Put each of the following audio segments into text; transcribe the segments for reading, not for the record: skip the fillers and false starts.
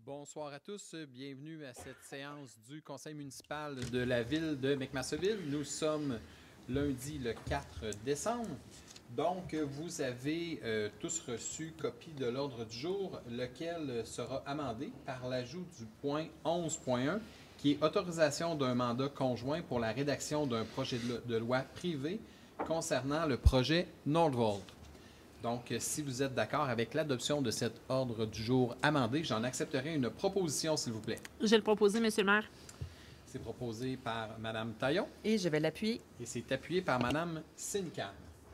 Bonsoir à tous, bienvenue à cette séance du conseil municipal de la ville de McMasterville. Nous sommes lundi le 4 décembre. Donc, vous avez tous reçu copie de l'ordre du jour, lequel sera amendé par l'ajout du point 11.1, qui est autorisation d'un mandat conjoint pour la rédaction d'un projet de loi privé concernant le projet Nordvolt. Donc, si vous êtes d'accord avec l'adoption de cet ordre du jour amendé, j'en accepterai une proposition, s'il vous plaît. Je vais le proposer, Monsieur le maire. C'est proposé par Mme Taillon. Et je vais l'appuyer. Et c'est appuyé par Mme Sincan.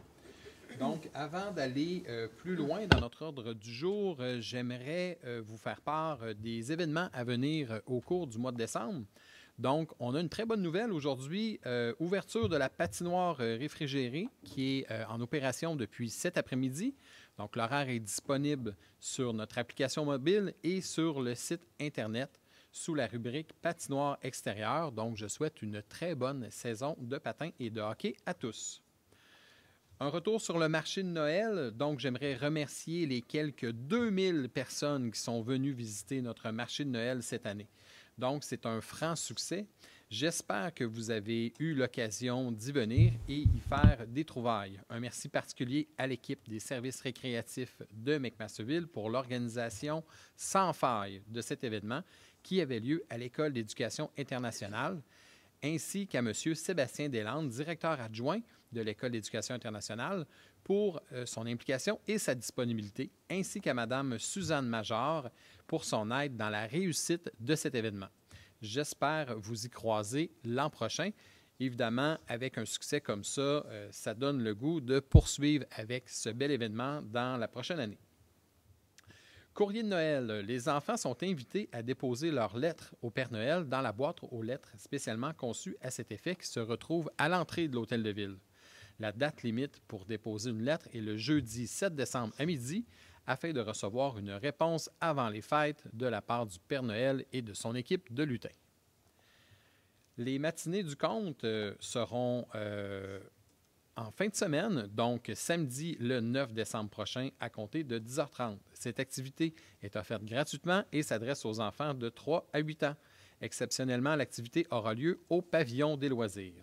Donc, avant d'aller plus loin dans notre ordre du jour, j'aimerais vous faire part des événements à venir au cours du mois de décembre. Donc, on a une très bonne nouvelle aujourd'hui, ouverture de la patinoire réfrigérée qui est en opération depuis cet après-midi. Donc, l'horaire est disponible sur notre application mobile et sur le site Internet sous la rubrique patinoire extérieure. Donc, je souhaite une très bonne saison de patin et de hockey à tous. Un retour sur le marché de Noël. Donc, j'aimerais remercier les quelques 2000 personnes qui sont venues visiter notre marché de Noël cette année. Donc, c'est un franc succès. J'espère que vous avez eu l'occasion d'y venir et y faire des trouvailles. Un merci particulier à l'équipe des services récréatifs de McMasterville pour l'organisation sans faille de cet événement qui avait lieu à l'École d'éducation internationale, ainsi qu'à M. Sébastien Deslandes, directeur adjoint de l'École d'éducation internationale, pour son implication et sa disponibilité, ainsi qu'à Mme Suzanne Major pour son aide dans la réussite de cet événement. J'espère vous y croiser l'an prochain. Évidemment, avec un succès comme ça, ça donne le goût de poursuivre avec ce bel événement dans la prochaine année. Courrier de Noël. Les enfants sont invités à déposer leurs lettres au Père Noël dans la boîte aux lettres spécialement conçue à cet effet qui se retrouve à l'entrée de l'Hôtel de Ville. La date limite pour déposer une lettre est le jeudi 7 décembre à midi afin de recevoir une réponse avant les fêtes de la part du Père Noël et de son équipe de lutins. Les matinées du conte seront en fin de semaine, donc samedi le 9 décembre prochain à compter de 10h30. Cette activité est offerte gratuitement et s'adresse aux enfants de 3 à 8 ans. Exceptionnellement, l'activité aura lieu au pavillon des loisirs.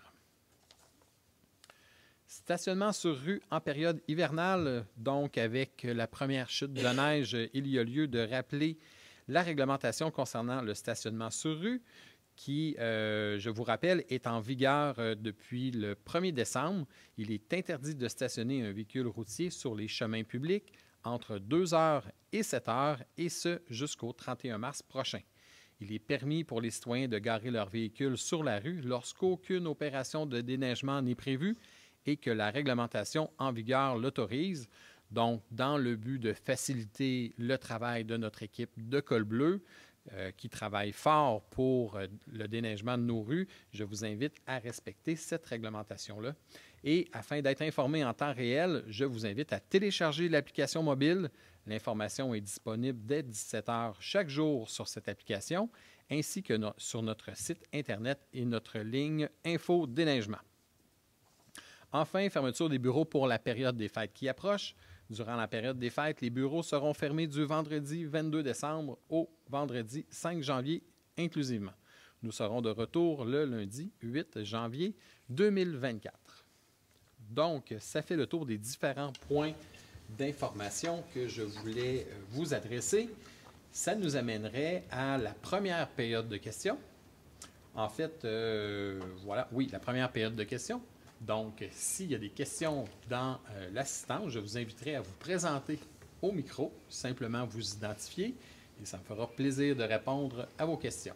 Stationnement sur rue en période hivernale, donc avec la première chute de neige, il y a lieu de rappeler la réglementation concernant le stationnement sur rue qui, je vous rappelle, est en vigueur depuis le 1er décembre. Il est interdit de stationner un véhicule routier sur les chemins publics entre 2 heures et 7 heures, et ce jusqu'au 31 mars prochain. Il est permis pour les citoyens de garer leur véhicule sur la rue lorsqu'aucune opération de déneigement n'est prévue et que la réglementation en vigueur l'autorise. Donc, dans le but de faciliter le travail de notre équipe de Col Bleu, qui travaille fort pour le déneigement de nos rues, je vous invite à respecter cette réglementation-là. Et afin d'être informé en temps réel, je vous invite à télécharger l'application mobile. L'information est disponible dès 17h chaque jour sur cette application, ainsi que sur notre site Internet et notre ligne Info Déneigement. Enfin, fermeture des bureaux pour la période des fêtes qui approche. Durant la période des fêtes, les bureaux seront fermés du vendredi 22 décembre au vendredi 5 janvier inclusivement. Nous serons de retour le lundi 8 janvier 2024. Donc, ça fait le tour des différents points d'information que je voulais vous adresser. Ça nous amènerait à la première période de questions. En fait, voilà, oui, la première période de questions. Donc, s'il y a des questions dans l'assistance, je vous inviterai à vous présenter au micro, simplement vous identifier, et ça me fera plaisir de répondre à vos questions.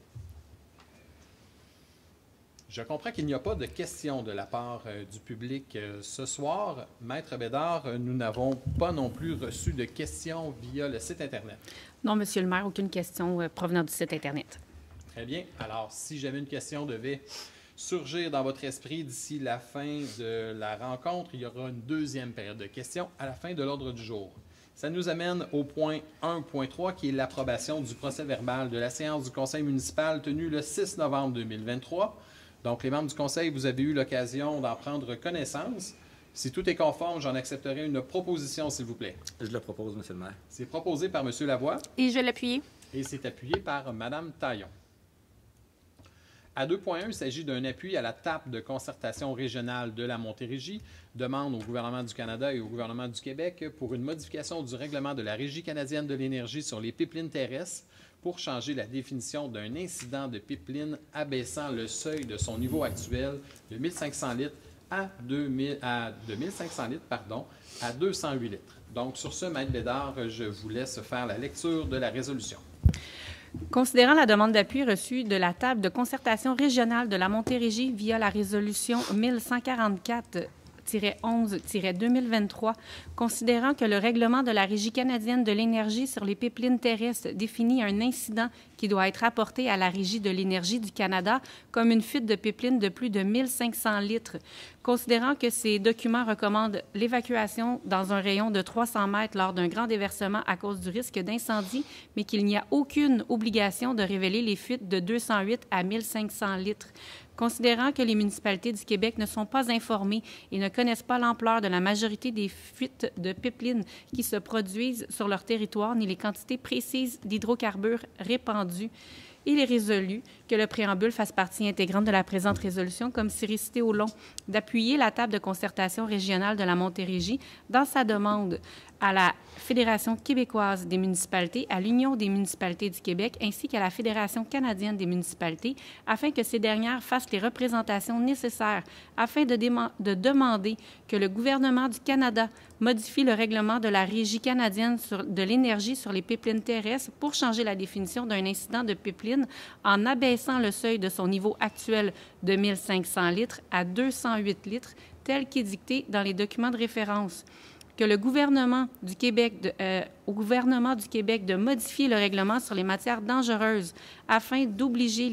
Je comprends qu'il n'y a pas de questions de la part du public ce soir. Maître Bédard, nous n'avons pas non plus reçu de questions via le site Internet. Non, Monsieur le maire, aucune question provenant du site Internet. Très bien. Alors, si jamais une question devait surgir dans votre esprit d'ici la fin de la rencontre, il y aura une deuxième période de questions à la fin de l'ordre du jour. Ça nous amène au point 1.3 qui est l'approbation du procès-verbal de la séance du conseil municipal tenue le 6 novembre 2023. Donc, les membres du conseil, vous avez eu l'occasion d'en prendre connaissance. Si tout est conforme, j'en accepterai une proposition, s'il vous plaît. Je le propose, Monsieur le maire. C'est proposé par M. Lavoie. Et je vais l'appuyer. Et c'est appuyé par Mme Taillon. À 2.1, il s'agit d'un appui à la table de concertation régionale de la Montérégie, demande au gouvernement du Canada et au gouvernement du Québec pour une modification du règlement de la Régie canadienne de l'énergie sur les pipelines terrestres pour changer la définition d'un incident de pipeline abaissant le seuil de son niveau actuel de 1500 litres à 2500 litres, à 208 litres. Donc, sur ce, Maître Bédard, je vous laisse faire la lecture de la résolution. Considérant la demande d'appui reçue de la table de concertation régionale de la Montérégie via la résolution 1144-11-2023, considérant que le règlement de la Régie canadienne de l'énergie sur les pipelines terrestres définit un incident qui doit être apporté à la Régie de l'énergie du Canada comme une fuite de pipeline de plus de 1500 litres, considérant que ces documents recommandent l'évacuation dans un rayon de 300 mètres lors d'un grand déversement à cause du risque d'incendie, mais qu'il n'y a aucune obligation de révéler les fuites de 208 à 1500 litres. Considérant que les municipalités du Québec ne sont pas informées et ne connaissent pas l'ampleur de la majorité des fuites de pipelines qui se produisent sur leur territoire, ni les quantités précises d'hydrocarbures répandus, il est résolu que le préambule fasse partie intégrante de la présente résolution, comme si récité au long, d'appuyer la table de concertation régionale de la Montérégie dans sa demande à la Fédération québécoise des municipalités, à l'Union des municipalités du Québec, ainsi qu'à la Fédération canadienne des municipalités, afin que ces dernières fassent les représentations nécessaires afin de demander que le gouvernement du Canada modifie le règlement de la Régie canadienne de l'énergie sur les pipelines terrestres pour changer la définition d'un incident de pipeline en abaissant le seuil de son niveau actuel de 1500 litres à 208 litres, tel qu'est dicté dans les documents de référence. Que le gouvernement du Québec au gouvernement du Québec de modifier le règlement sur les matières dangereuses afin d'obliger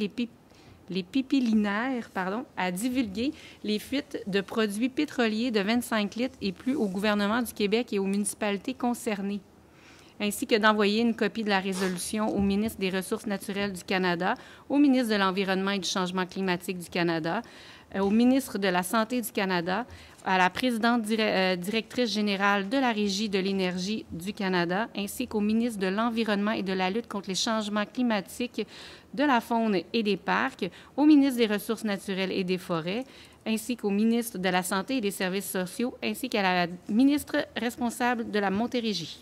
les pipelinaires à divulguer les fuites de produits pétroliers de 25 litres et plus au gouvernement du Québec et aux municipalités concernées, ainsi que d'envoyer une copie de la résolution au ministre des Ressources naturelles du Canada, au ministre de l'Environnement et du Changement climatique du Canada, au ministre de la Santé du Canada, à la présidente directrice générale de la Régie de l'énergie du Canada, ainsi qu'au ministre de l'Environnement et de la lutte contre les changements climatiques, de la faune et des parcs, au ministre des Ressources naturelles et des forêts, ainsi qu'au ministre de la Santé et des services sociaux, ainsi qu'à la ministre responsable de la Montérégie.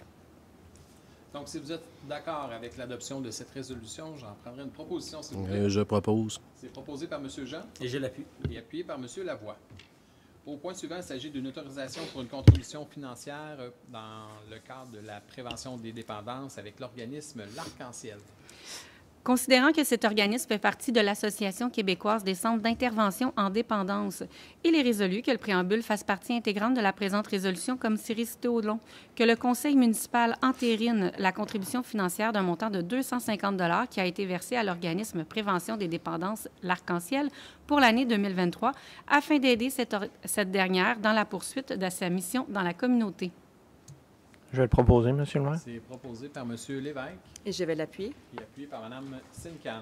Donc, si vous êtes d'accord avec l'adoption de cette résolution, j'en prendrai une proposition, s'il vous plaît. Je propose. C'est proposé par M. Jean. Et je l'appuie. Et appuyé par M. Lavoie. Au point suivant, il s'agit d'une autorisation pour une contribution financière dans le cadre de la prévention des dépendances avec l'organisme L'Arc-en-Ciel. Considérant que cet organisme fait partie de l'Association québécoise des centres d'intervention en dépendance, il est résolu que le préambule fasse partie intégrante de la présente résolution comme si récité au long, que le conseil municipal entérine la contribution financière d'un montant de 250 $ qui a été versé à l'organisme Prévention des dépendances L'Arc-en-Ciel pour l'année 2023 afin d'aider cette dernière dans la poursuite de sa mission dans la communauté. Je vais le proposer, M. le maire. C'est proposé par M. Lévesque. Et je vais l'appuyer. Et appuyé par Mme Sincan.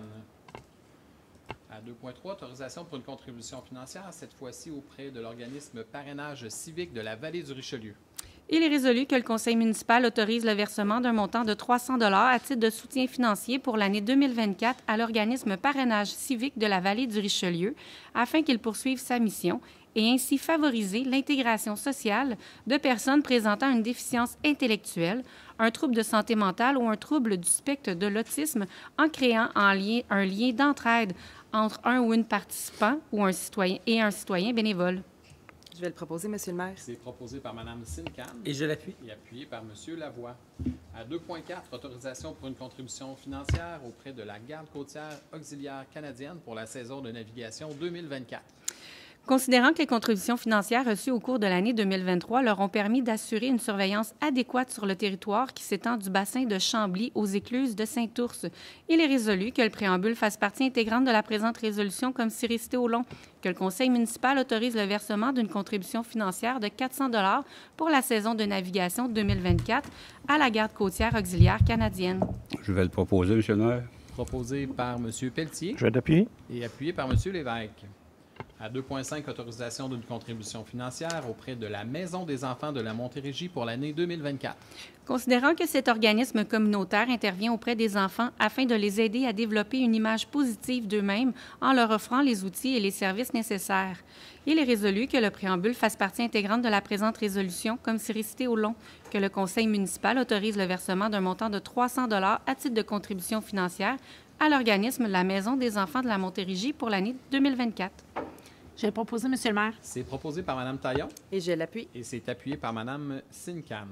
À 2.3, autorisation pour une contribution financière, cette fois-ci auprès de l'organisme Parrainage civique de la Vallée du Richelieu. Il est résolu que le conseil municipal autorise le versement d'un montant de 300 $ à titre de soutien financier pour l'année 2024 à l'organisme Parrainage civique de la Vallée du Richelieu afin qu'il poursuive sa mission et ainsi favoriser l'intégration sociale de personnes présentant une déficience intellectuelle, un trouble de santé mentale ou un trouble du spectre de l'autisme en créant un lien d'entraide entre un ou une participant ou un citoyen bénévole. Je vais le proposer, M. le maire. C'est proposé par Mme Sincan. Et je l'appuie. Et appuyé par M. Lavoie. À 2.4, autorisation pour une contribution financière auprès de la Garde côtière auxiliaire canadienne pour la saison de navigation 2024. Considérant que les contributions financières reçues au cours de l'année 2023 leur ont permis d'assurer une surveillance adéquate sur le territoire qui s'étend du bassin de Chambly aux écluses de Saint-Ours, il est résolu que le préambule fasse partie intégrante de la présente résolution comme si récité au long, que le conseil municipal autorise le versement d'une contribution financière de 400 $ pour la saison de navigation 2024 à la Garde côtière auxiliaire canadienne. Je vais le proposer, M. le maire. Proposé par M. Pelletier. Je vais l'appuyer. Et appuyé par M. Lévesque. À 2,5, autorisation d'une contribution financière auprès de la Maison des enfants de la Montérégie pour l'année 2024. Considérant que cet organisme communautaire intervient auprès des enfants afin de les aider à développer une image positive d'eux-mêmes en leur offrant les outils et les services nécessaires, il est résolu que le préambule fasse partie intégrante de la présente résolution, comme c'est récité au long, que le conseil municipal autorise le versement d'un montant de 300 $ à titre de contribution financière à l'organisme La Maison des enfants de la Montérégie pour l'année 2024. Je vais le proposer, Monsieur le maire. C'est proposé par Mme Taillon Et je l'appuie. et c'est appuyé par Mme Sincan.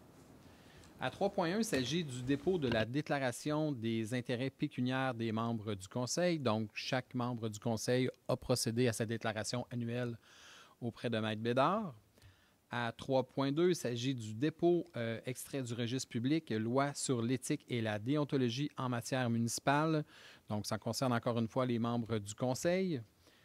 À 3.1, il s'agit du dépôt de la déclaration des intérêts pécuniaires des membres du Conseil. Donc, chaque membre du Conseil a procédé à sa déclaration annuelle auprès de Maître Bédard. À 3.2, il s'agit du dépôt extrait du registre public, loi sur l'éthique et la déontologie en matière municipale. Donc, ça concerne encore une fois les membres du Conseil.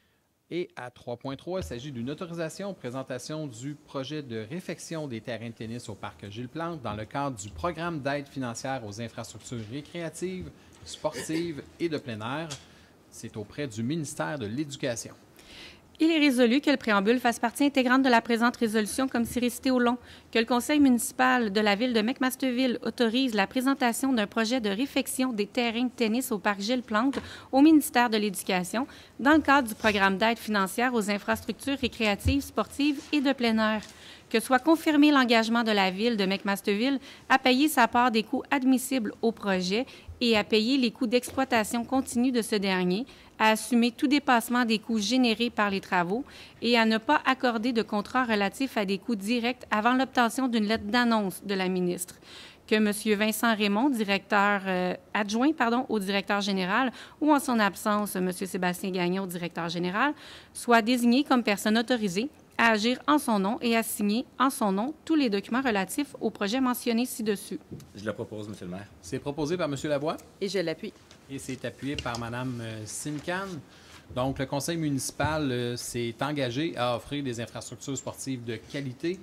Et à 3.3, il s'agit d'une autorisation aux présentation du projet de réfection des terrains de tennis au parc Gilles Plante dans le cadre du programme d'aide financière aux infrastructures récréatives, sportives et de plein air. C'est auprès du ministère de l'Éducation. Il est résolu que le préambule fasse partie intégrante de la présente résolution, comme c'est récité au long, que le conseil municipal de la ville de McMasterville autorise la présentation d'un projet de réfection des terrains de tennis au parc Gilles Plante au ministère de l'Éducation dans le cadre du programme d'aide financière aux infrastructures récréatives, sportives et de plein air. Que soit confirmé l'engagement de la ville de McMasterville à payer sa part des coûts admissibles au projet et à payer les coûts d'exploitation continue de ce dernier, à assumer tout dépassement des coûts générés par les travaux et à ne pas accorder de contrat relatif à des coûts directs avant l'obtention d'une lettre d'annonce de la ministre. Que M. Vincent Raymond, directeur adjoint au directeur général, ou en son absence, M. Sébastien Gagnon, directeur général, soit désigné comme personne autorisée à agir en son nom et à signer en son nom tous les documents relatifs au projet mentionné ci-dessus. Je le propose, Monsieur le maire. C'est proposé par M. Lavoie Et je l'appuie. et c'est appuyé par Mme Sincan. Donc, le conseil municipal s'est engagé à offrir des infrastructures sportives de qualité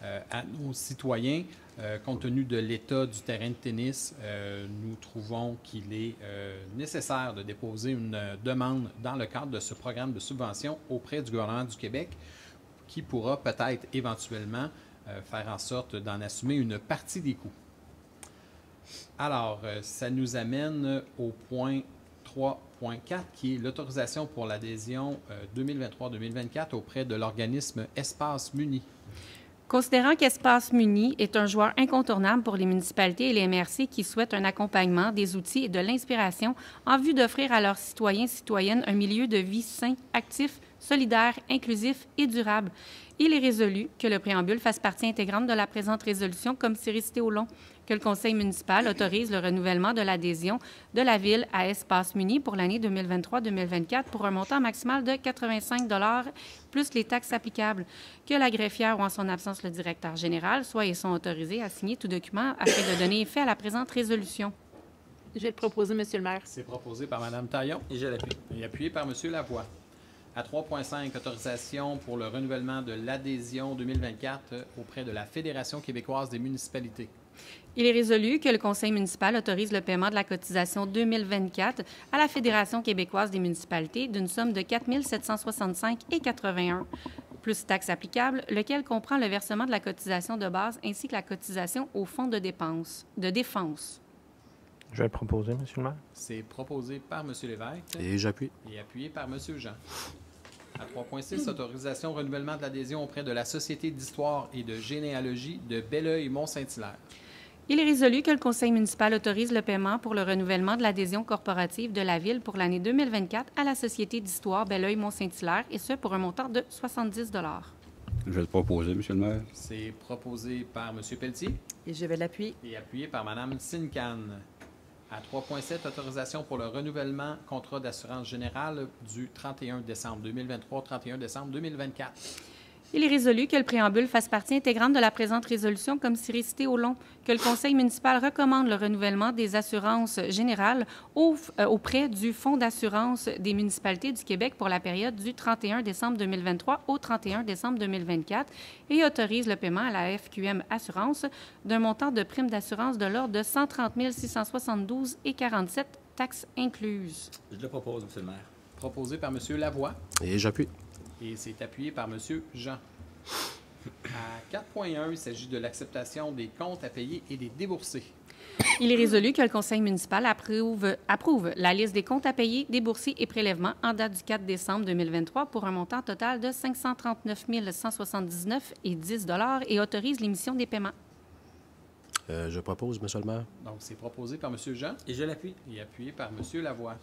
à nos citoyens. Compte tenu de l'état du terrain de tennis, nous trouvons qu'il est nécessaire de déposer une demande dans le cadre de ce programme de subvention auprès du gouvernement du Québec qui pourra peut-être éventuellement faire en sorte d'en assumer une partie des coûts. Alors, ça nous amène au point 3.4 qui est l'autorisation pour l'adhésion 2023-2024 auprès de l'organisme Espace Muni. Considérant qu'Espace Muni est un joueur incontournable pour les municipalités et les MRC qui souhaitent un accompagnement, des outils et de l'inspiration en vue d'offrir à leurs citoyens et citoyennes un milieu de vie sain, actif, solidaire, inclusif et durable, il est résolu que le préambule fasse partie intégrante de la présente résolution, comme c'est récité au long, que le conseil municipal autorise le renouvellement de l'adhésion de la ville à Espace Muni pour l'année 2023-2024 pour un montant maximal de 85 $ plus les taxes applicables, que la greffière ou en son absence le directeur général soient et sont autorisés à signer tout document afin de donner effet à la présente résolution. Je vais le proposer, Monsieur le maire. C'est proposé par Mme Taillon Et je l'appuie. et appuyé par M. Lavoie. À 3.5, autorisation pour le renouvellement de l'adhésion 2024 auprès de la Fédération québécoise des municipalités. Il est résolu que le conseil municipal autorise le paiement de la cotisation 2024 à la Fédération québécoise des municipalités d'une somme de 4 765,81 plus taxes applicables, lequel comprend le versement de la cotisation de base ainsi que la cotisation au fonds de défense. Je vais le proposer, Monsieur le maire. C'est proposé par M. Lévesque Et j'appuie. et appuyé par M. Jean. À 3.6, autorisation au renouvellement de l'adhésion auprès de la Société d'histoire et de généalogie de Belleuil-Mont-Saint-Hilaire. Il est résolu que le conseil municipal autorise le paiement pour le renouvellement de l'adhésion corporative de la Ville pour l'année 2024 à la Société d'histoire Belleuil-Mont-Saint-Hilaire, et ce pour un montant de 70 $. Je vais le proposer, Monsieur le maire. C'est proposé par M. Pelletier Et je vais l'appuyer. et appuyé par Mme Sincan. À 3.7, autorisation pour le renouvellement contrat d'assurance générale du 31 décembre 2023 au 31 décembre 2024. Il est résolu que le préambule fasse partie intégrante de la présente résolution, comme c'est récité au long, que le conseil municipal recommande le renouvellement des assurances générales auprès du Fonds d'assurance des municipalités du Québec pour la période du 31 décembre 2023 au 31 décembre 2024 et autorise le paiement à la FQM Assurance d'un montant de prime d'assurance de l'ordre de 130 672,47 taxes incluses. Je le propose, Monsieur le maire. Proposé par M. Lavoie Et j'appuie. Et c'est appuyé par M. Jean. À 4.1, il s'agit de l'acceptation des comptes à payer et des déboursés. Il est résolu que le Conseil municipal approuve la liste des comptes à payer, déboursés et prélèvements en date du 4 décembre 2023 pour un montant total de 539 179,10 $ et autorise l'émission des paiements. Je propose, Monsieur le maire. Donc, c'est proposé par M. Jean Et je l'appuie. et appuyé par M. Lavoie.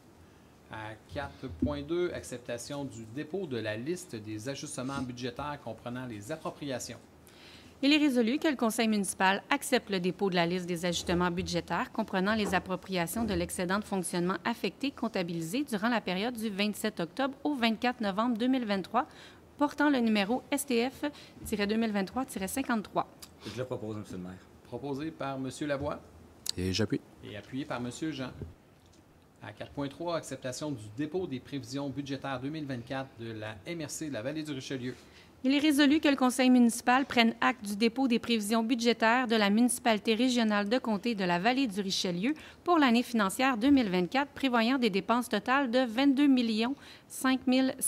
À 4.2, acceptation du dépôt de la liste des ajustements budgétaires comprenant les appropriations. Il est résolu que le Conseil municipal accepte le dépôt de la liste des ajustements budgétaires comprenant les appropriations de l'excédent de fonctionnement affecté comptabilisé durant la période du 27 octobre au 24 novembre 2023, portant le numéro STF-2023-53. Je le propose, Monsieur le maire. Proposé par M. Lavoie Et j'appuie. et appuyé par M. Jean. À 4.3, acceptation du dépôt des prévisions budgétaires 2024 de la MRC de la Vallée du Richelieu. Il est résolu que le Conseil municipal prenne acte du dépôt des prévisions budgétaires de la municipalité régionale de comté de la Vallée du Richelieu pour l'année financière 2024, prévoyant des dépenses totales de 22 5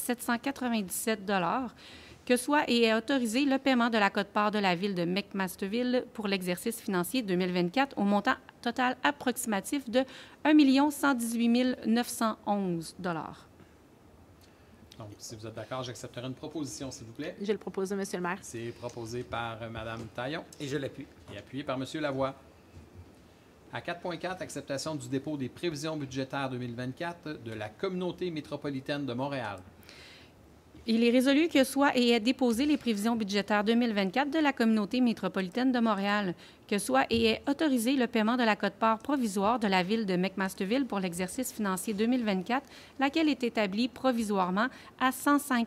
797 $, que soit et est autorisé le paiement de la quote-part de la ville de McMasterville pour l'exercice financier 2024 au montant total approximatif de 1 118 911 $. Donc, si vous êtes d'accord, j'accepterai une proposition, s'il vous plaît. Je le propose, Monsieur le maire. C'est proposé par Mme Taillon Et je l'appuie. et appuyé par M. Lavoie. À 4.4, acceptation du dépôt des prévisions budgétaires 2024 de la Communauté métropolitaine de Montréal. Il est résolu que soit et est déposé les prévisions budgétaires 2024 de la Communauté métropolitaine de Montréal, que soit et est autorisé le paiement de la quote-part provisoire de la ville de McMasterville pour l'exercice financier 2024, laquelle est établie provisoirement à 105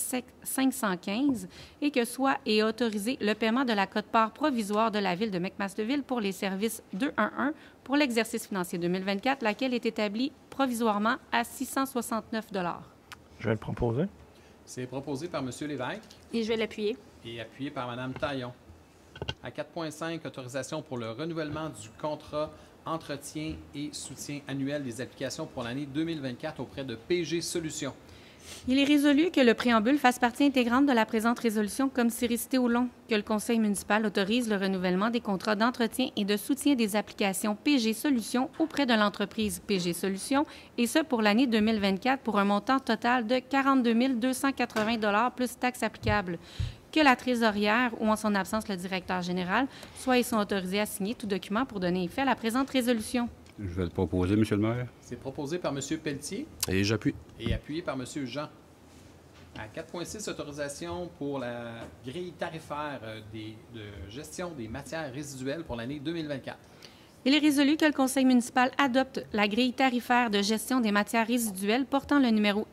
515, et que soit et est autorisé le paiement de la quote-part provisoire de la ville de McMasterville pour les services 211 pour l'exercice financier 2024, laquelle est établie provisoirement à 669 $. Je vais le proposer. C'est proposé par M. Lévesque Et je vais l'appuyer. et appuyé par Mme Taillon. À 4.5, autorisation pour le renouvellement du contrat entretien et soutien annuel des applications pour l'année 2024 auprès de PG Solutions. Il est résolu que le préambule fasse partie intégrante de la présente résolution comme c'est récité au long, que le Conseil municipal autorise le renouvellement des contrats d'entretien et de soutien des applications PG Solutions auprès de l'entreprise PG Solutions, et ce pour l'année 2024 pour un montant total de 42 280 $ plus taxes applicables. Que la trésorière ou en son absence le directeur général soient et sont autorisés à signer tout document pour donner effet à la présente résolution. Je vais le proposer, Monsieur le maire. C'est proposé par M. Pelletier Et j'appuie. et appuyé par M. Jean. À 4.6, autorisation pour la grille tarifaire de gestion des matières résiduelles pour l'année 2024. Il est résolu que le Conseil municipal adopte la grille tarifaire de gestion des matières résiduelles portant le numéro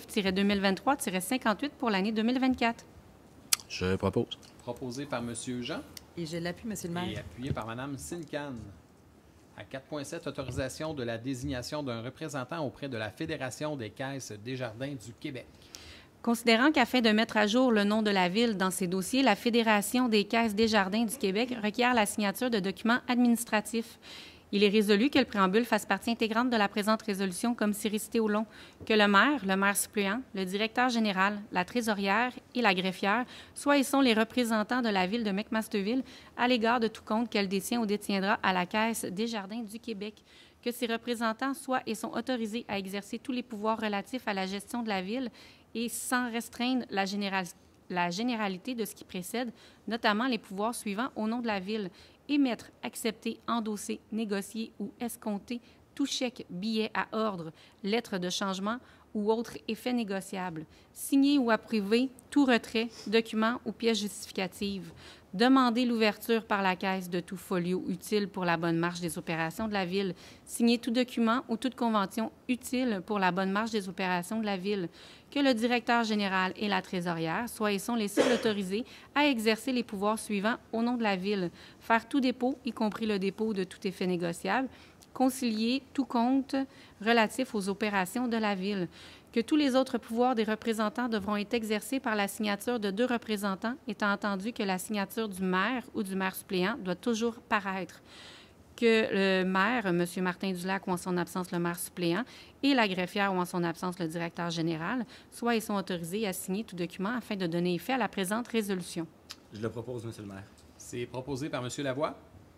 STF-2023-58 pour l'année 2024. Je propose. Proposé par M. Jean Et je l'appuie, Monsieur le et maire. appuyé par Mme Sincan. À 4.7, autorisation de la désignation d'un représentant auprès de la Fédération des caisses Desjardins du Québec. Considérant qu'afin de mettre à jour le nom de la ville dans ses dossiers, la Fédération des caisses Desjardins du Québec requiert la signature de documents administratifs. Il est résolu que le préambule fasse partie intégrante de la présente résolution comme c'est récité au long, que le maire suppléant, le directeur général, la trésorière et la greffière soient et sont les représentants de la ville de McMasterville à l'égard de tout compte qu'elle détient ou détiendra à la Caisse Desjardins du Québec, que ces représentants soient et sont autorisés à exercer tous les pouvoirs relatifs à la gestion de la ville et sans restreindre la généralité de ce qui précède, notamment les pouvoirs suivants au nom de la ville: émettre, accepter, endosser, négocier ou escompter tout chèque, billet à ordre, lettre de changement ou autre effet négociable, signer ou approuver tout retrait, document ou pièce justificative, demander l'ouverture par la Caisse de tout folio utile pour la bonne marche des opérations de la Ville, signer tout document ou toute convention utile pour la bonne marche des opérations de la Ville, que le directeur général et la trésorière soient et sont les seuls autorisés à exercer les pouvoirs suivants au nom de la Ville, faire tout dépôt, y compris le dépôt de tout effet négociable, concilier tout compte relatif aux opérations de la Ville, que tous les autres pouvoirs des représentants devront être exercés par la signature de 2 représentants, étant entendu que la signature du maire ou du maire suppléant doit toujours paraître, que le maire, M. Martin Dulac, ou en son absence le maire suppléant, et la greffière, ou en son absence le directeur général, soient et sont autorisés à signer tout document afin de donner effet à la présente résolution. Je le propose, Monsieur le maire. C'est proposé par M. Lavoie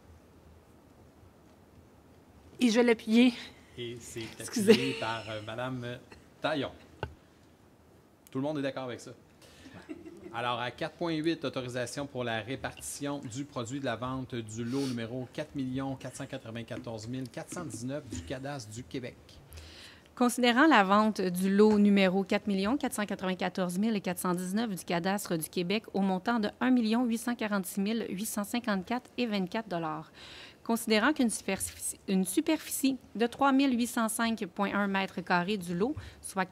Et je vais l'appuyer. et c'est Excusez. appuyé par Mme Taillon. Tout le monde est d'accord avec ça? Alors, à 4.8, autorisation pour la répartition du produit de la vente du lot numéro 4 494 419 du cadastre du Québec. Considérant la vente du lot numéro 4 494 419 du cadastre du Québec au montant de 1 846 854,24 $. Considérant qu'une superficie de 3 805,1 mètres carrés du lot, soit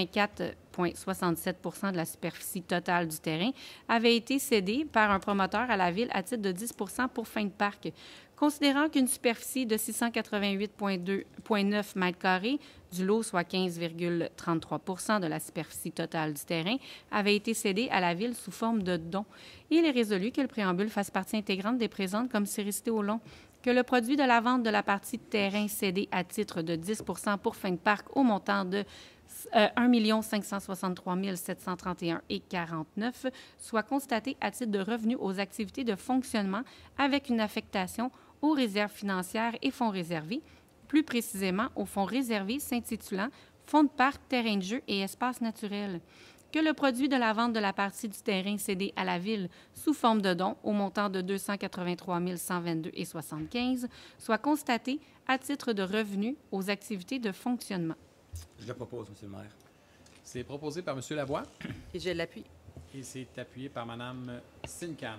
84,67 de la superficie totale du terrain, avait été cédée par un promoteur à la Ville à titre de 10 pour fin de parc. Considérant qu'une superficie de 688,9 mètres carrés du lot, soit 15,33 de la superficie totale du terrain, avait été cédée à la Ville sous forme de don. Il est résolu que le préambule fasse partie intégrante des présentes comme c'est resté au long, que le produit de la vente de la partie de terrain cédée à titre de 10 pour fin de parc au montant de 1 563 731,49 soit constaté à titre de revenu aux activités de fonctionnement avec une affectation aux réserves financières et fonds réservés, plus précisément aux fonds réservés s'intitulant Fonds de parc, terrain de jeu et espaces naturels. Que le produit de la vente de la partie du terrain cédé à la Ville sous forme de don au montant de 283 122,75 soit constaté à titre de revenu aux activités de fonctionnement. Je le propose, Monsieur le maire. C'est proposé par M. Lavoie Et je l'appuie. et c'est appuyé par Mme Sincan.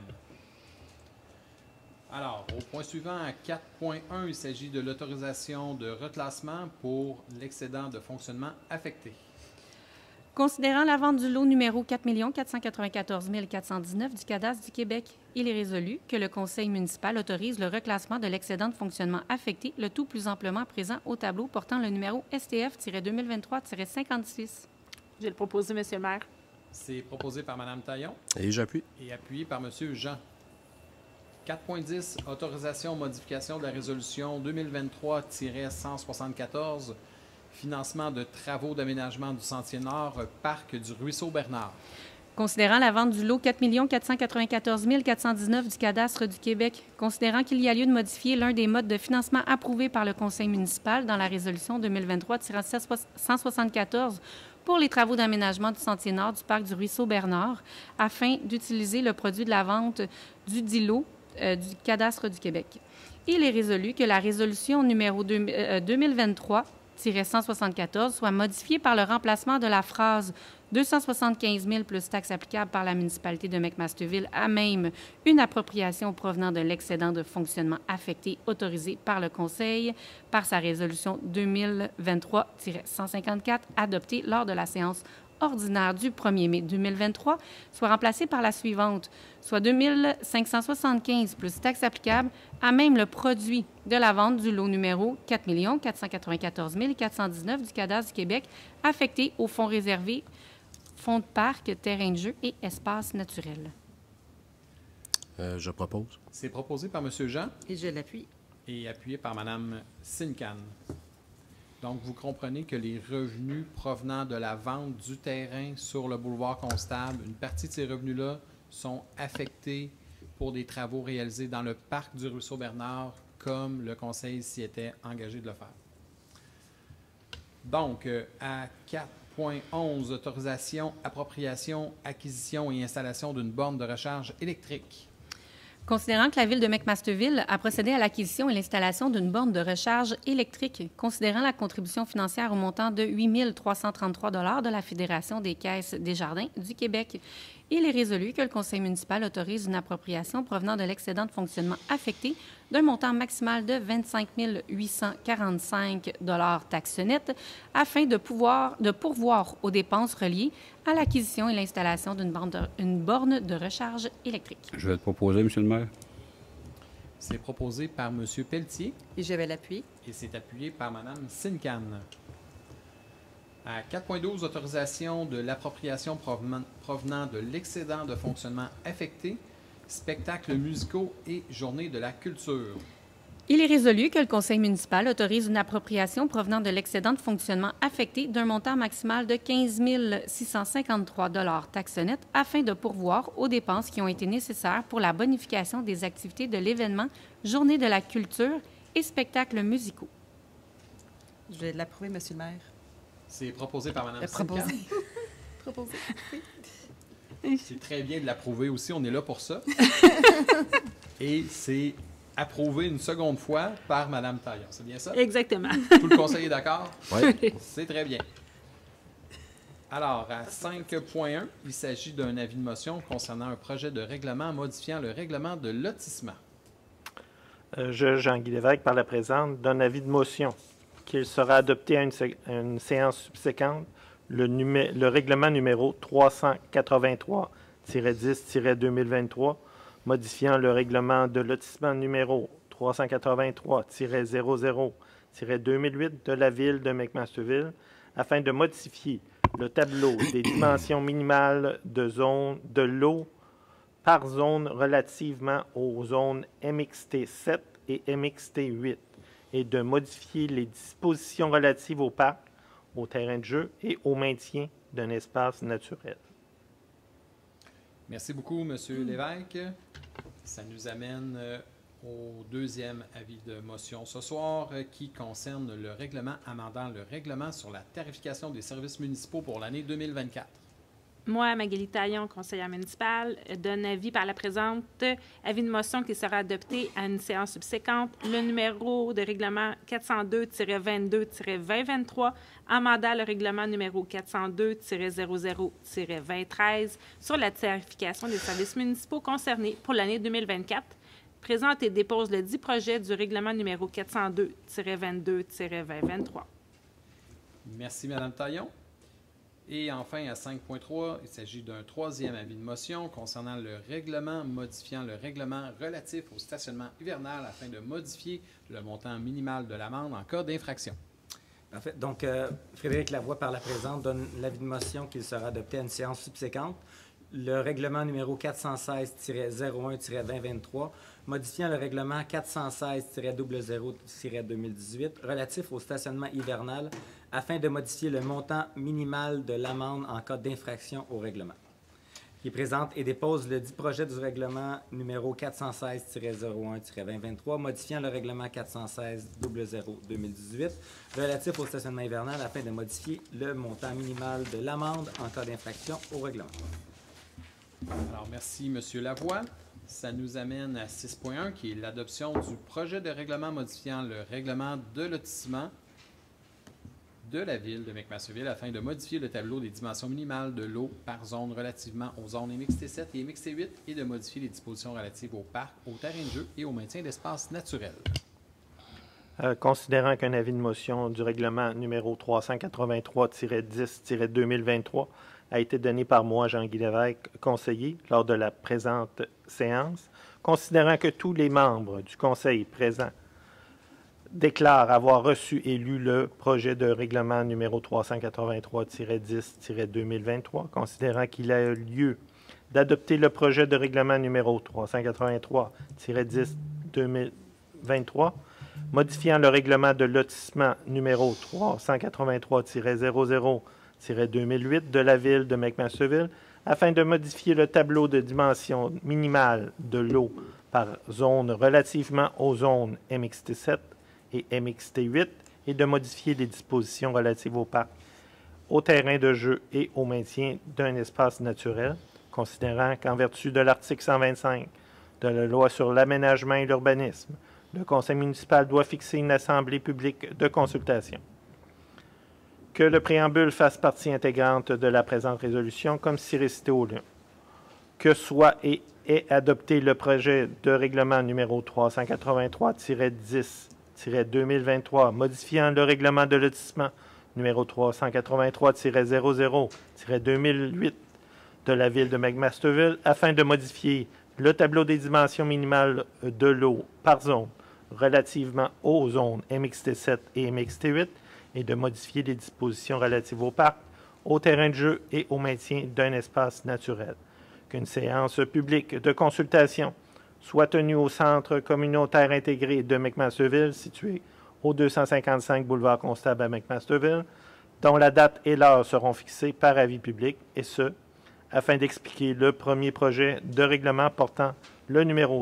Alors, au point suivant, à 4.1, il s'agit de l'autorisation de reclassement pour l'excédent de fonctionnement affecté. Considérant la vente du lot numéro 4 494 419 du cadastre du Québec, il est résolu que le Conseil municipal autorise le reclassement de l'excédent de fonctionnement affecté, le tout plus amplement présent au tableau portant le numéro STF-2023-56. Je vais le proposer, Monsieur le maire. C'est proposé par Mme Taillon Et j'appuie. et appuyé par M. Jean. 4.10, autorisation modification de la résolution 2023-174, financement de travaux d'aménagement du Sentier Nord, parc du Ruisseau Bernard. Considérant la vente du lot 4 494 419 du cadastre du Québec, considérant qu'il y a lieu de modifier l'un des modes de financement approuvés par le Conseil municipal dans la résolution 2023-174 pour les travaux d'aménagement du Sentier Nord du parc du Ruisseau Bernard, afin d'utiliser le produit de la vente du dit lot du cadastre du Québec. Il est résolu que la résolution numéro 2023-174 soit modifiée par le remplacement de la phrase 275 000 plus taxes applicables par la municipalité de McMasterville à même une appropriation provenant de l'excédent de fonctionnement affecté autorisé par le Conseil par sa résolution 2023-154 adoptée lors de la séance ordinaire du 1er mai 2023, soit remplacée par la suivante, soit 2 575 plus taxes applicables à même le produit de la vente du lot numéro 4 494 419 du cadastre du Québec affecté aux fonds réservés, fonds de parc, terrain de jeu et espaces naturels. Je propose. C'est proposé par M. Jean Et je l'appuie. et appuyé par Mme Sincan. Donc, vous comprenez que les revenus provenant de la vente du terrain sur le boulevard Constable, une partie de ces revenus-là sont affectés pour des travaux réalisés dans le parc du Ruisseau Bernard, comme le Conseil s'y était engagé de le faire. Donc, à 4.11, autorisation, appropriation, acquisition et installation d'une borne de recharge électrique. Considérant que la Ville de McMasterville a procédé à l'acquisition et l'installation d'une borne de recharge électrique, considérant la contribution financière au montant de 8 333 $ de la Fédération des caisses des jardins du Québec, il est résolu que le Conseil municipal autorise une appropriation provenant de l'excédent de fonctionnement affecté d'un montant maximal de 25 845 $ taxes nettes afin de pourvoir aux dépenses reliées à l'acquisition et l'installation d'une borne de recharge électrique. Je vais le proposer, Monsieur le maire. C'est proposé par M. Pelletier Et je vais l'appuyer. et c'est appuyé par Mme Sincan. À 4.12, autorisation de l'appropriation provenant de l'excédent de fonctionnement affecté, spectacles musicaux et journée de la culture. Il est résolu que le conseil municipal autorise une appropriation provenant de l'excédent de fonctionnement affecté d'un montant maximal de 15 653 $ taxe nette afin de pourvoir aux dépenses qui ont été nécessaires pour la bonification des activités de l'événement Journée de la culture et spectacles musicaux. Je vais l'approuver, Monsieur le maire. C'est proposé par Mme Proposé. Sincan. Proposé. C'est très bien de l'approuver aussi, on est là pour ça. Et c'est approuvé une seconde fois par Mme Taillon, c'est bien ça? Exactement. Tout le conseil est d'accord? Oui. C'est très bien. Alors, à 5.1, il s'agit d'un avis de motion concernant un projet de règlement modifiant le règlement de lotissement. Je, Jean-Guy Lévesque, par la présente, donne avis de motion qu'il sera adopté à une séance subséquente le règlement numéro 383-10-2023, modifiant le règlement de lotissement numéro 383-00-2008 de la ville de McMasterville, afin de modifier le tableau des dimensions minimales de l'eau par zone relativement aux zones MXT7 et MXT8 et de modifier les dispositions relatives au parc, au terrain de jeu et au maintien d'un espace naturel. Merci beaucoup, M. Lévesque. Ça nous amène au deuxième avis de motion ce soir qui concerne le règlement amendant le règlement sur la tarification des services municipaux pour l'année 2024. Moi, Magali Taillon, conseillère municipale, donne avis par la présente, avis de motion qui sera adopté à une séance subséquente, le numéro de règlement 402-22-2023, amendant le règlement numéro 402-00-2013 sur la tarification des services municipaux concernés pour l'année 2024, présente et dépose le dit projet du règlement numéro 402-22-2023. Merci, Mme Taillon. Et enfin, à 5.3, il s'agit d'un troisième avis de motion concernant le règlement modifiant le règlement relatif au stationnement hivernal afin de modifier le montant minimal de l'amende en cas d'infraction. Parfait. Donc, Frédéric Lavoie, par la présente, donne l'avis de motion qu'il sera adopté à une séance subséquente. Le règlement numéro 416-01-2023, modifiant le règlement 416-00-2018 relatif au stationnement hivernal afin de modifier le montant minimal de l'amende en cas d'infraction au règlement. Qui présente et dépose le dit projet du règlement numéro 416-01-2023, modifiant le règlement 416-00-2018 relatif au stationnement hivernal afin de modifier le montant minimal de l'amende en cas d'infraction au règlement. Alors, merci, M. Lavoie. Ça nous amène à 6.1, qui est l'adoption du projet de règlement modifiant le règlement de lotissement de la ville de McMasterville afin de modifier le tableau des dimensions minimales de l'eau par zone relativement aux zones MXT7 et MXT8 et de modifier les dispositions relatives au parc, au terrain de jeu et au maintien d'espaces naturels. Considérant qu'un avis de motion du règlement numéro 383-10-2023 a été donné par moi, Jean-Guy Lévesque, conseiller, lors de la présente séance, considérant que tous les membres du conseil présents déclarent avoir reçu et lu le projet de règlement numéro 383-10-2023, considérant qu'il a eu lieu d'adopter le projet de règlement numéro 383-10-2023, modifiant le règlement de lotissement numéro 383-00-2008 de la ville de McMasterville afin de modifier le tableau de dimension minimale de l'eau par zone relativement aux zones MXT7 et MXT8 et de modifier les dispositions relatives au parc, au terrain de jeu et au maintien d'un espace naturel, considérant qu'en vertu de l'article 125 de la loi sur l'aménagement et l'urbanisme, le conseil municipal doit fixer une assemblée publique de consultation. Que le préambule fasse partie intégrante de la présente résolution, comme si récité au lieu. Que soit et est adopté le projet de règlement numéro 383-10-2023, modifiant le règlement de lotissement numéro 383-00-2008 de la ville de McMasterville afin de modifier le tableau des dimensions minimales de l'eau par zone relativement aux zones MXT7 et MXT8 et de modifier les dispositions relatives au parc, au terrain de jeu et au maintien d'un espace naturel. Qu'une séance publique de consultation soit tenu au centre communautaire intégré de McMasterville, situé au 255 boulevard Constable à McMasterville, dont la date et l'heure seront fixées par avis public, et ce, afin d'expliquer le premier projet de règlement portant le numéro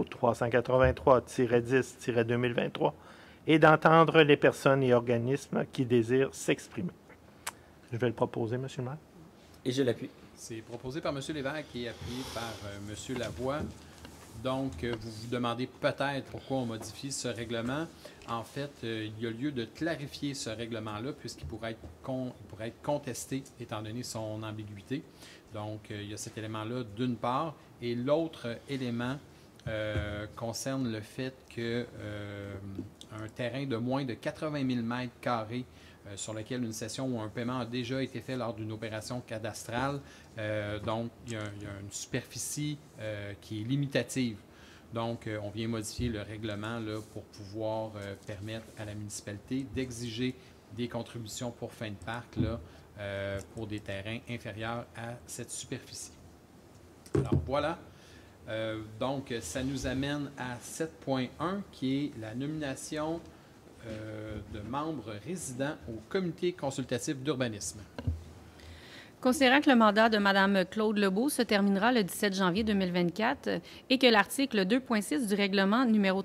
383-10-2023 et d'entendre les personnes et organismes qui désirent s'exprimer. Je vais le proposer, M. le maire. Et je l'appuie. C'est proposé par M. Lévesque et appuyé par M. Lavoie. Donc, vous vous demandez peut-être pourquoi on modifie ce règlement. En fait, il y a lieu de clarifier ce règlement-là puisqu'il pourrait être contesté étant donné son ambiguïté. Donc, il y a cet élément-là d'une part. Et l'autre élément concerne le fait que un terrain de moins de 80 000 mètres carrés sur lequel une cession ou un paiement a déjà été fait lors d'une opération cadastrale. Donc, il y a une superficie qui est limitative. Donc, on vient modifier le règlement là, pour pouvoir permettre à la municipalité d'exiger des contributions pour fin de parc là, pour des terrains inférieurs à cette superficie. Alors, voilà. Donc, ça nous amène à 7.1, qui est la nomination de membres résidents au comité consultatif d'urbanisme. Considérant que le mandat de Mme Claude Lebeau se terminera le 17 janvier 2024 et que l'article 2.6 du règlement numéro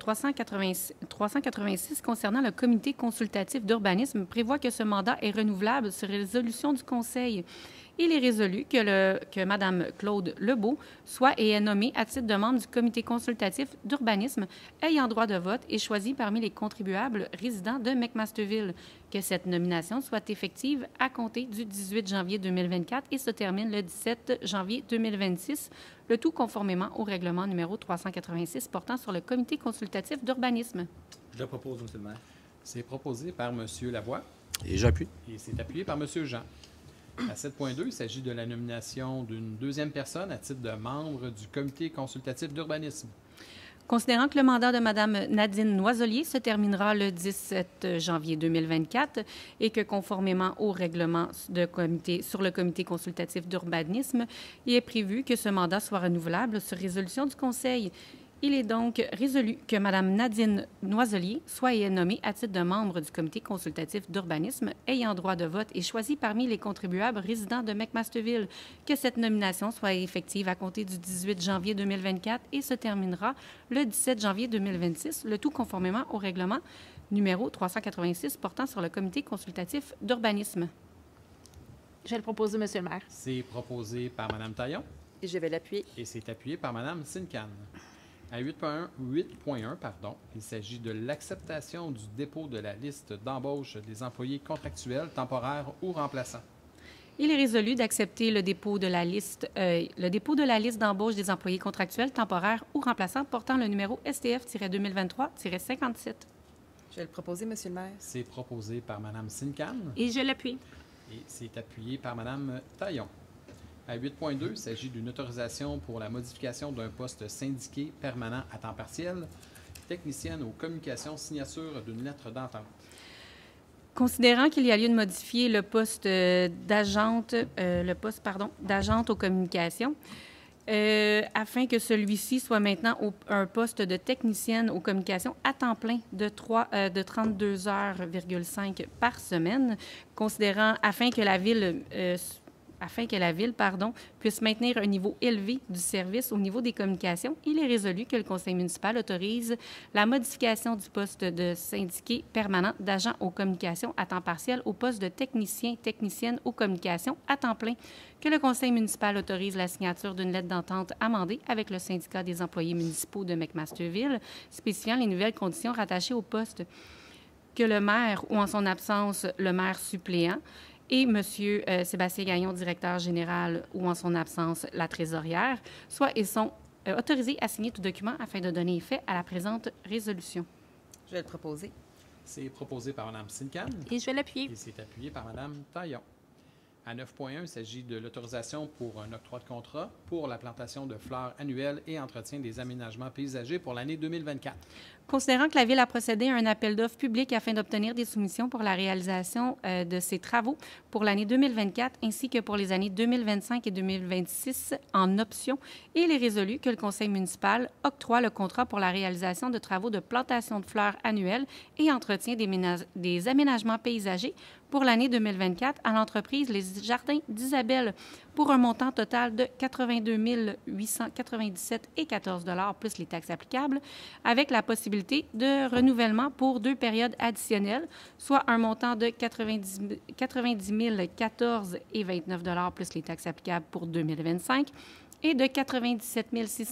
386 concernant le comité consultatif d'urbanisme prévoit que ce mandat est renouvelable sur résolution du Conseil, il est résolu que Mme Claude Lebeau soit et est nommée à titre de membre du comité consultatif d'urbanisme ayant droit de vote et choisie parmi les contribuables résidents de McMasterville, que cette nomination soit effective à compter du 18 janvier 2024 et se termine le 17 janvier 2026, le tout conformément au règlement numéro 386 portant sur le comité consultatif d'urbanisme. Je le propose, M. le maire. C'est proposé par M. Lavoie. Et j'appuie. Et c'est appuyé par M. Jean. À 7.2, il s'agit de la nomination d'une deuxième personne à titre de membre du comité consultatif d'urbanisme. Considérant que le mandat de Mme Nadine Noiselier se terminera le 17 janvier 2024 et que, conformément au règlement sur le comité consultatif d'urbanisme, il est prévu que ce mandat soit renouvelable sur résolution du Conseil. Il est donc résolu que Mme Nadine Noiselier soit et est nommée à titre de membre du comité consultatif d'urbanisme ayant droit de vote et choisie parmi les contribuables résidents de McMasterville, que cette nomination soit effective à compter du 18 janvier 2024 et se terminera le 17 janvier 2026, le tout conformément au règlement numéro 386 portant sur le comité consultatif d'urbanisme. Je vais le proposer, M. le maire. C'est proposé par Mme Taillon Et je vais l'appuyer. et c'est appuyé par Mme Sincan. À 8.1, il s'agit de l'acceptation du dépôt de la liste d'embauche des employés contractuels, temporaires ou remplaçants. Il est résolu d'accepter le dépôt de la liste d'embauche des employés contractuels, temporaires ou remplaçants portant le numéro STF-2023-57. Je vais le proposer, M. le maire. C'est proposé par Mme Sincan Et je l'appuie. et c'est appuyé par Mme Taillon. À 8.2, il s'agit d'une autorisation pour la modification d'un poste syndiqué permanent à temps partiel, technicienne aux communications, signature d'une lettre d'entente. Considérant qu'il y a lieu de modifier le poste d'agente aux communications, afin que celui-ci soit maintenant un poste de technicienne aux communications à temps plein de 32 heures, 5 par semaine, afin que la ville puisse maintenir un niveau élevé du service au niveau des communications, il est résolu que le conseil municipal autorise la modification du poste de syndiqué permanent d'agent aux communications à temps partiel au poste de technicienne aux communications à temps plein, que le conseil municipal autorise la signature d'une lettre d'entente amendée avec le syndicat des employés municipaux de McMasterville, spécifiant les nouvelles conditions rattachées au poste, que le maire, ou en son absence, le maire suppléant, et M. Sébastien Gagnon, directeur général, ou en son absence, la trésorière, soit et sont autorisés à signer tout document afin de donner effet à la présente résolution. Je vais le proposer. C'est proposé par Mme Sincan Et je vais l'appuyer. et c'est appuyé par Mme Taillon. À 9.1, il s'agit de l'autorisation pour un octroi de contrat pour la plantation de fleurs annuelles et entretien des aménagements paysagers pour l'année 2024. Considérant que la Ville a procédé à un appel d'offres public afin d'obtenir des soumissions pour la réalisation de ces travaux pour l'année 2024 ainsi que pour les années 2025 et 2026 en option, il est résolu que le Conseil municipal octroie le contrat pour la réalisation de travaux de plantation de fleurs annuelles et entretien des aménagements paysagers pour l'année 2024 à l'entreprise Les Jardins d'Isabelle pour un montant total de 82 897,14 $, plus les taxes applicables, avec la possibilité de renouvellement pour 2 périodes additionnelles, soit un montant de 90 014,29 $, plus les taxes applicables pour 2025, et de 97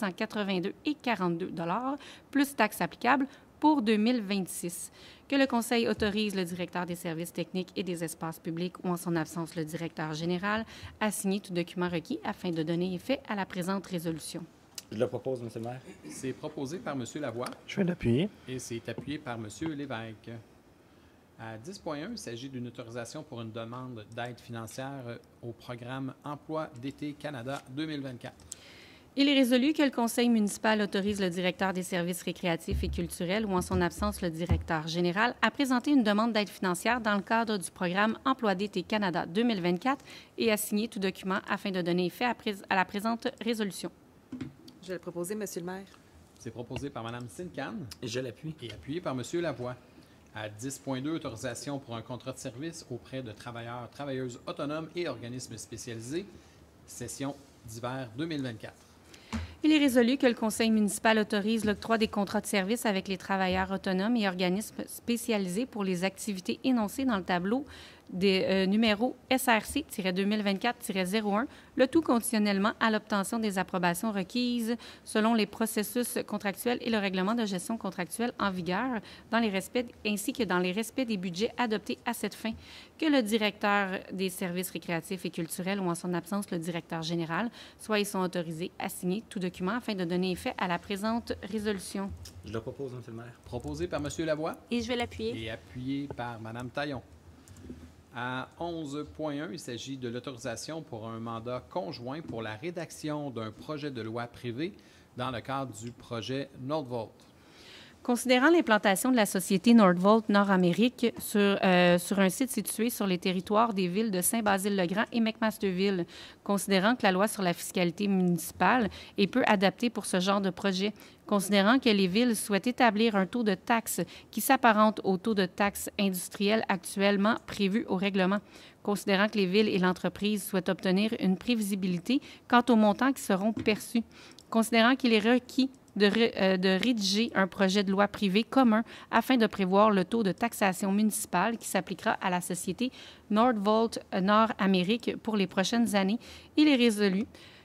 682,42 $, plus taxes applicables pour 2026. Que le Conseil autorise le directeur des services techniques et des espaces publics ou en son absence le directeur général à signer tout document requis afin de donner effet à la présente résolution. Je le propose, M. le maire. C'est proposé par M. Lavoie Je vais l'appuyer. et c'est appuyé par M. Lévesque. À 10.1, il s'agit d'une autorisation pour une demande d'aide financière au programme Emploi d'été Canada 2024. Il est résolu que le Conseil municipal autorise le directeur des services récréatifs et culturels ou en son absence le directeur général à présenter une demande d'aide financière dans le cadre du programme Emploi d'été Canada 2024 et à signer tout document afin de donner effet à la présente résolution. Je vais le proposer, Monsieur le maire. C'est proposé par Mme Sincan Et je l'appuie. et appuyé par M. Lavoie. À 10.2, autorisation pour un contrat de service auprès de travailleurs, travailleuses autonomes et organismes spécialisés, session d'hiver 2024. Il est résolu que le Conseil municipal autorise l'octroi des contrats de service avec les travailleurs autonomes et organismes spécialisés pour les activités énoncées dans le tableau des numéros SRC-2024-01, le tout conditionnellement à l'obtention des approbations requises selon les processus contractuels et le règlement de gestion contractuelle en vigueur, ainsi que dans les respects des budgets adoptés à cette fin, que le directeur des services récréatifs et culturels ou en son absence le directeur général soient et sont autorisés à signer tout document afin de donner effet à la présente résolution. Je le propose, M. le maire. Proposé par M. Lavoie Et je vais l'appuyer. et appuyé par Mme Taillon. À 11.1, il s'agit de l'autorisation pour un mandat conjoint pour la rédaction d'un projet de loi privé dans le cadre du projet Nordvolt. Considérant l'implantation de la société Nordvolt Nord-Amérique sur un site situé sur les territoires des villes de Saint-Basile-le-Grand et McMasterville, considérant que la loi sur la fiscalité municipale est peu adaptée pour ce genre de projet, considérant que les villes souhaitent établir un taux de taxe qui s'apparente au taux de taxe industrielle actuellement prévu au règlement, considérant que les villes et l'entreprise souhaitent obtenir une prévisibilité quant aux montants qui seront perçus, considérant qu'il est requis de rédiger un projet de loi privé commun afin de prévoir le taux de taxation municipale qui s'appliquera à la société Nordvolt Nord-Amérique pour les prochaines années. Il est résolu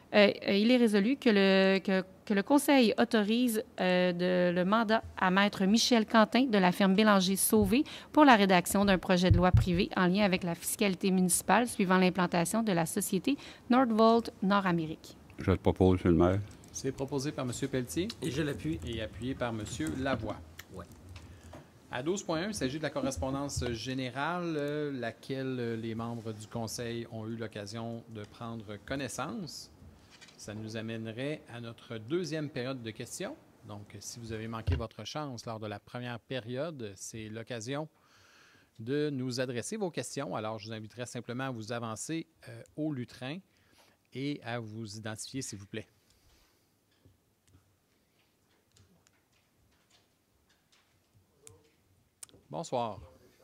que le Conseil autorise le mandat à Maître Michel Quentin de la ferme Bélanger-Sauvé pour la rédaction d'un projet de loi privé en lien avec la fiscalité municipale suivant l'implantation de la société Nordvolt Nord-Amérique. Je le propose, M. le maire. C'est proposé par M. Pelletier Et je l'appuie. et appuyé par M. Lavoie. Ouais. À 12.1, il s'agit de la correspondance générale, laquelle les membres du Conseil ont eu l'occasion de prendre connaissance. Ça nous amènerait à notre deuxième période de questions. Donc, si vous avez manqué votre chance lors de la première période, c'est l'occasion de nous adresser vos questions. Alors, je vous inviterai simplement à vous avancer au lutrin et à vous identifier, s'il vous plaît. Bonsoir.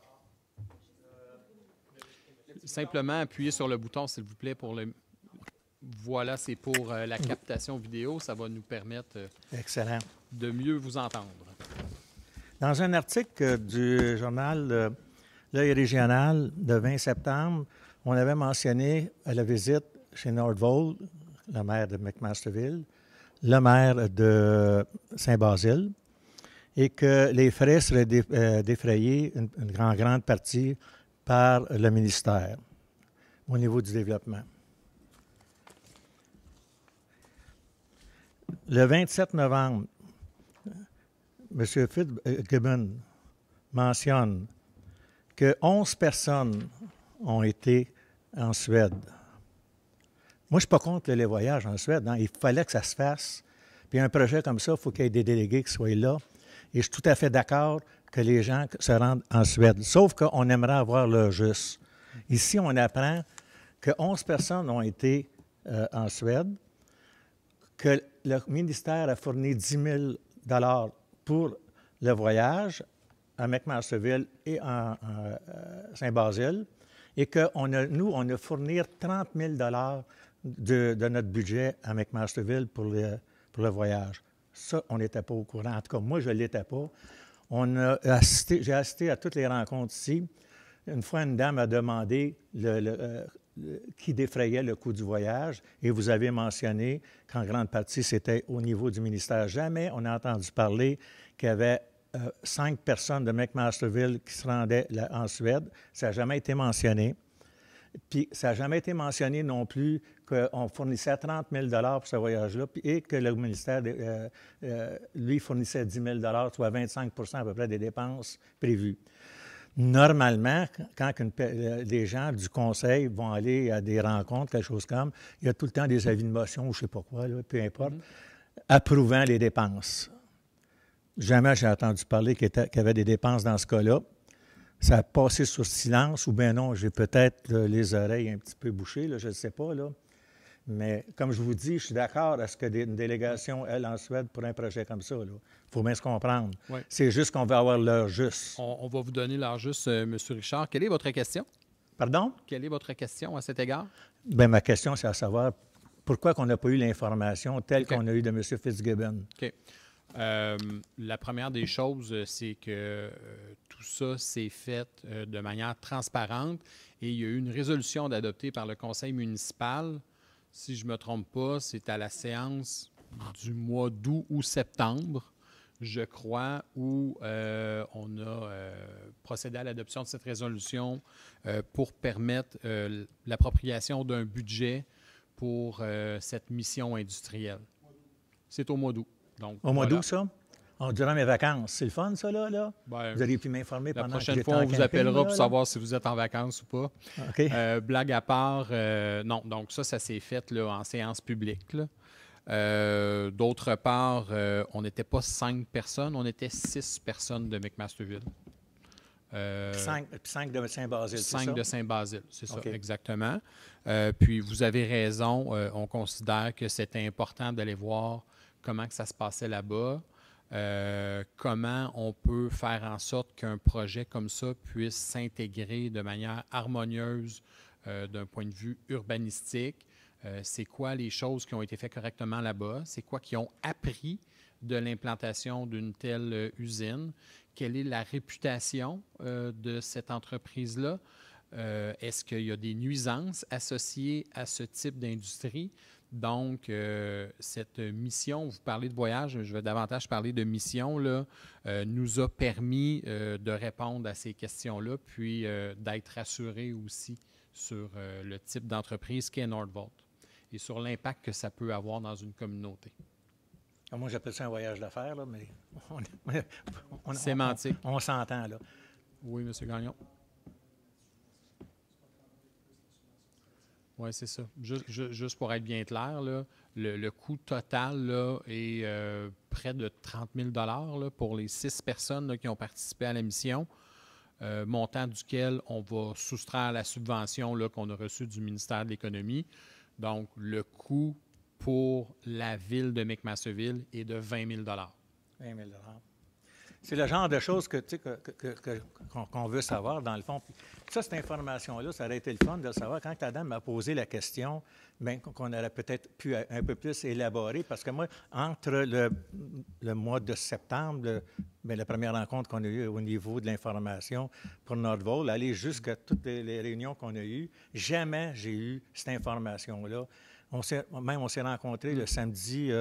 Simplement appuyez sur le bouton, s'il vous plaît, pour le... Voilà, c'est pour la captation vidéo. Ça va nous permettre Excellent. de mieux vous entendre. Dans un article du journal L'Œil régional de 20 septembre, on avait mentionné à la visite chez Nordvolt, le maire de McMasterville, le maire de Saint-Basile, et que les frais seraient défrayés une grande partie par le ministère au niveau du développement. Le 27 novembre, M. Fitzgibbon mentionne que 11 personnes ont été en Suède. Moi, je ne suis pas contre les voyages en Suède. Hein. Il fallait que ça se fasse. Puis un projet comme ça, il faut qu'il y ait des délégués qui soient là. Et je suis tout à fait d'accord que les gens se rendent en Suède. Sauf qu'on aimerait avoir le juste. Ici, on apprend que 11 personnes ont été en Suède, que le ministère a fourni 10 000 pour le voyage à McMasterville et en Saint-Basile, et qu'on a fourni 30 000 de notre budget à McMasterville pour le voyage. Ça, on n'était pas au courant. En tout cas, moi, je ne l'étais pas. J'ai assisté à toutes les rencontres ici. Une fois, une dame a demandé qui défrayait le coût du voyage, et vous avez mentionné qu'en grande partie, c'était au niveau du ministère. Jamais on a entendu parler qu'il y avait 5 personnes de McMasterville qui se rendaient en Suède. Ça n'a jamais été mentionné. Puis, ça n'a jamais été mentionné non plus qu'on fournissait 30 000 pour ce voyage-là, et que le ministère, lui, fournissait 10 000 soit 25 à peu près des dépenses prévues. Normalement, quand les gens du conseil vont aller à des rencontres, quelque chose comme, il y a tout le temps des avis de motion ou je ne sais pas quoi, là, peu importe, approuvant les dépenses. Jamais j'ai entendu parler qu'il y avait des dépenses dans ce cas-là. Ça a passé sur silence, ou bien non, j'ai peut-être les oreilles un petit peu bouchées, là, je ne sais pas, là. Mais comme je vous dis, je suis d'accord à ce que une délégation, elle, en Suède, pour un projet comme ça, il faut bien se comprendre. Oui. C'est juste qu'on veut avoir l'heure juste. On va vous donner l'heure juste, M. Richard. Quelle est votre question? Pardon? Quelle est votre question à cet égard? Bien, ma question, c'est à savoir pourquoi on n'a pas eu l'information telle qu'on a eue de M. Fitzgibbon. OK. La première des choses, c'est que tout ça s'est fait de manière transparente et il y a eu une résolution adoptée par le conseil municipal. Si je ne me trompe pas, c'est à la séance du mois d'août ou septembre, je crois, où on a procédé à l'adoption de cette résolution pour permettre l'appropriation d'un budget pour cette mission industrielle. C'est au mois d'août. Donc, au mois d'août, ça? Durant mes vacances. C'est le fun, ça, là? Ben, vous auriez pu m'informer pendant que j'étais en La prochaine fois, on vous camping, appellera pour là? savoir si vous êtes en vacances ou pas. OK. Blague à part, non. Donc, ça s'est fait là, en séance publique. D'autre part, on n'était pas 5 personnes, on était 6 personnes de McMasterville. 5 de Saint-Basile, c'est ça? 5 de Saint-Basile, c'est ça, Okay. exactement. Puis, vous avez raison, on considère que c'était important d'aller voir comment que ça se passait là-bas, comment on peut faire en sorte qu'un projet comme ça puisse s'intégrer de manière harmonieuse d'un point de vue urbanistique. C'est quoi les choses qui ont été faites correctement là-bas? C'est quoi qui ont appris de l'implantation d'une telle usine? Quelle est la réputation de cette entreprise-là? Est-ce qu'il y a des nuisances associées à ce type d'industrie? Donc, cette mission, vous parlez de voyage, je vais davantage parler de mission, là, nous a permis de répondre à ces questions-là, puis d'être rassurés aussi sur le type d'entreprise qu'est Nordvolt et sur l'impact que ça peut avoir dans une communauté. Moi, j'appelle ça un voyage d'affaires, là, mais Sémantique. On s'entend, là. Oui, M. Gagnon. Oui, c'est ça. Juste pour être bien clair, là, le coût total là, est près de 30 000 là, pour les 6 personnes là, qui ont participé à la mission, montant duquel on va soustraire la subvention là, qu'on a reçue du ministère de l'Économie. Donc, le coût pour la ville de McMasterville est de 20 000 20 000 C'est le genre de choses qu'on veut savoir, dans le fond. Puis ça, cette information-là, ça aurait été le fun de le savoir. Quand la dame m'a posé la question, bien, qu'on aurait peut-être pu un peu plus élaborer, parce que moi, entre le mois de septembre, la première rencontre qu'on a eue au niveau de l'information pour Nordvolt, aller jusqu'à toutes les réunions qu'on a eues, jamais j'ai eu cette information-là. On s'est rencontrés le samedi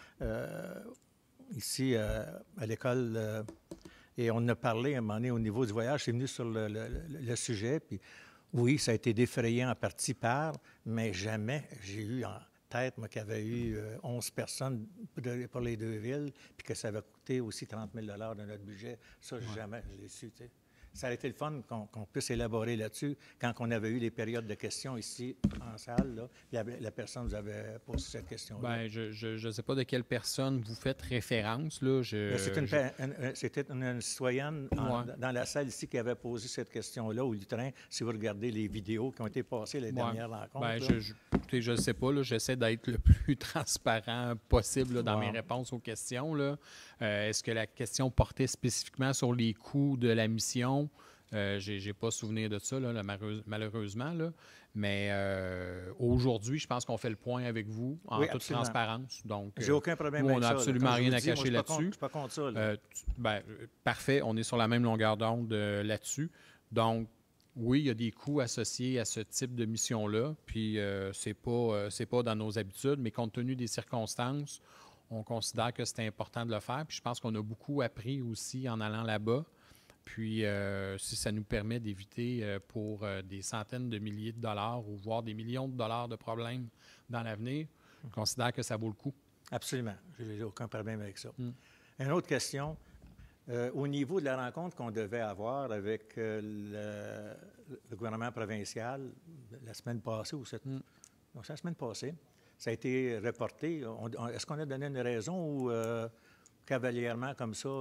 ici à l'école et on a parlé à un moment donné au niveau du voyage. C'est venu sur le sujet. Puis oui, ça a été défrayé en partie par, mais jamais j'ai eu en tête, moi, qu'il y avait eu 11 personnes pour les deux villes, puis que ça avait coûté aussi 30 000 de notre budget. Ça, jamais je l'ai su, tu sais. ça aurait été le fun qu'on puisse élaborer là-dessus quand on avait eu les périodes de questions ici en salle. Là, puis la personne vous avait posé cette question-là. Bien, je ne sais pas de quelle personne vous faites référence. Là. C'était une citoyenne dans la salle ici qui avait posé cette question-là au Lutrin, si vous regardez les vidéos qui ont été passées les dernières rencontres. Bien, écoutez, je ne sais pas. J'essaie d'être le plus transparent possible là, dans mes réponses aux questions. Là. Est-ce que la question portait spécifiquement sur les coûts de la mission? Je n'ai pas souvenir de ça, là, malheureusement. Là. Mais aujourd'hui, je pense qu'on fait le point avec vous en toute transparence. Donc, j'ai aucun problème avec ça. On n'a absolument rien à cacher là-dessus. Je ne suis pas contre ça. Là. Parfait. On est sur la même longueur d'onde là-dessus. Donc, oui, il y a des coûts associés à ce type de mission-là. Puis, c'est pas dans nos habitudes, mais compte tenu des circonstances, on considère que c'est important de le faire. Puis, je pense qu'on a beaucoup appris aussi en allant là-bas. Puis, si ça nous permet d'éviter pour des centaines de milliers de dollars ou voire des millions de dollars de problèmes dans l'avenir, je considère que ça vaut le coup. Absolument. Je n'ai aucun problème avec ça. Une autre question. Au niveau de la rencontre qu'on devait avoir avec le gouvernement provincial la semaine passée, c'est la semaine passée, ça a été reporté. Est-ce qu'on a donné une raison ou cavalièrement comme ça?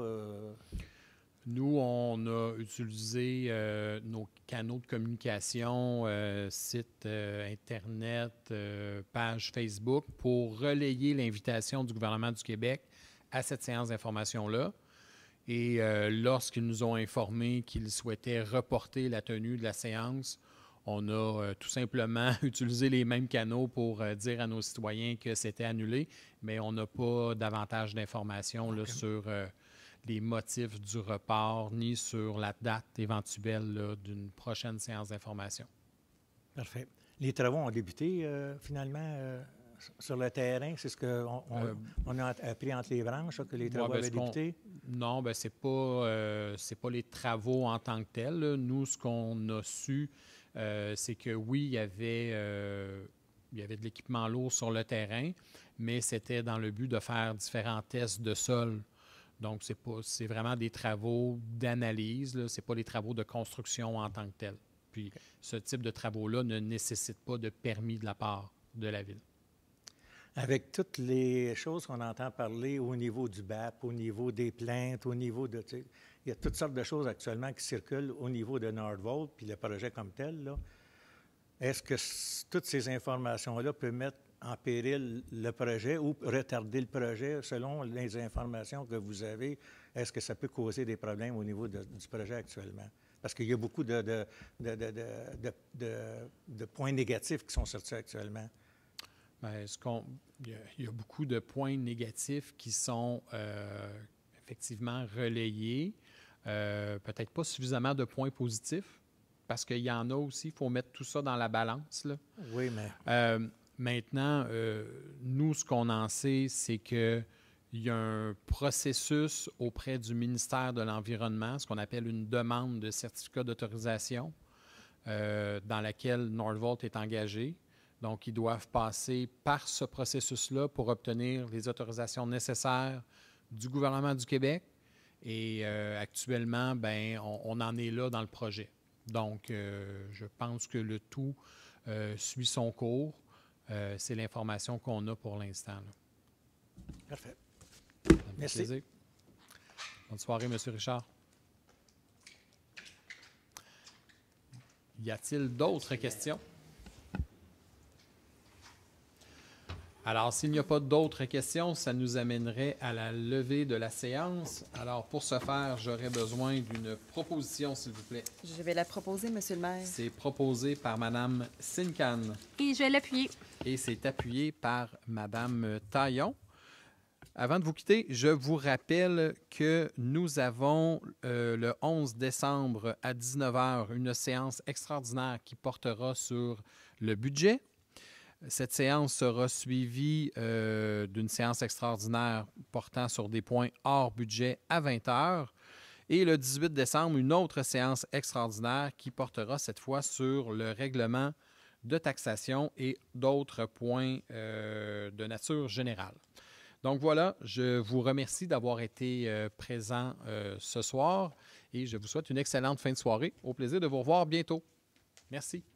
Nous, on a utilisé nos canaux de communication, site Internet, page Facebook, pour relayer l'invitation du gouvernement du Québec à cette séance d'information-là. Et lorsqu'ils nous ont informé qu'ils souhaitaient reporter la tenue de la séance, on a tout simplement utilisé les mêmes canaux pour dire à nos citoyens que c'était annulé, mais on n'a pas davantage d'informations là, sur les motifs du report, ni sur la date éventuelle là, d'une prochaine séance d'information. Parfait. Les travaux ont débuté finalement sur le terrain? C'est ce qu'on a appris entre les branches, que les travaux avaient débuté? Non, bien, c'est pas les travaux en tant que tels. Là. Nous, ce qu'on a su, c'est que oui, il y avait de l'équipement lourd sur le terrain, mais c'était dans le but de faire différents tests de sol. Donc, c'est vraiment des travaux d'analyse, ce n'est pas des travaux de construction en tant que tels. Puis, ce type de travaux-là ne nécessite pas de permis de la part de la Ville. Avec toutes les choses qu'on entend parler au niveau du BAP, au niveau des plaintes, au niveau de... Il y a toutes sortes de choses actuellement qui circulent au niveau de Nordvolt, puis le projet comme tel, là. Est-ce que toutes ces informations-là peuvent mettre en péril le projet ou retarder le projet selon les informations que vous avez? Est-ce que ça peut causer des problèmes au niveau du projet actuellement? Parce qu'il y a beaucoup de points négatifs qui sont sortis actuellement. Bien, il y a beaucoup de points négatifs qui sont effectivement relayés. Peut-être pas suffisamment de points positifs, parce qu'il y en a aussi. Il faut mettre tout ça dans la balance, là. Oui, mais... Maintenant, nous, ce qu'on en sait, c'est qu'il y a un processus auprès du ministère de l'Environnement, ce qu'on appelle une demande de certificat d'autorisation, dans laquelle Nordvolt est engagé. Donc, ils doivent passer par ce processus-là pour obtenir les autorisations nécessaires du gouvernement du Québec. Et actuellement, bien, on en est là dans le projet. Donc, je pense que le tout suit son cours. C'est l'information qu'on a pour l'instant. Là. Parfait. Merci. Plaisir. Bonne soirée, M. Richard. Y a-t-il d'autres questions? Alors, s'il n'y a pas d'autres questions, ça nous amènerait à la levée de la séance. Alors, pour ce faire, j'aurais besoin d'une proposition, s'il vous plaît. Je vais la proposer, Monsieur le maire. C'est proposé par Mme Sincan. Et je vais l'appuyer. Et c'est appuyé par Mme Taillon. Avant de vous quitter, je vous rappelle que nous avons le 11 décembre à 19h une séance extraordinaire qui portera sur le budget. Cette séance sera suivie d'une séance extraordinaire portant sur des points hors budget à 20h. Et le 18 décembre, une autre séance extraordinaire qui portera cette fois sur le règlement de taxation et d'autres points de nature générale. Donc voilà, je vous remercie d'avoir été présent ce soir et je vous souhaite une excellente fin de soirée. Au plaisir de vous revoir bientôt. Merci.